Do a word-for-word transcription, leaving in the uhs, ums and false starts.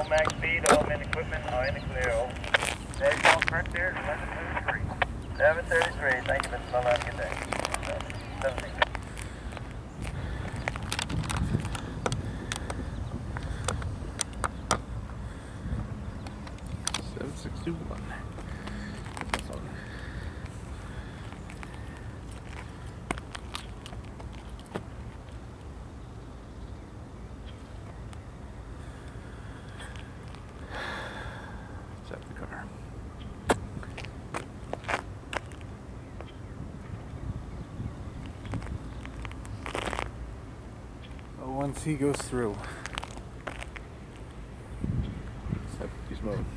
all max speed, all main equipment, all in the clear. All. There's all correct there, eleven thirty-three. eleven thirty-three, thank you, Mister Muller, have a good day. seventeen. seven sixty-one. That's all. Set the car. Oh, once he goes through, set these mode.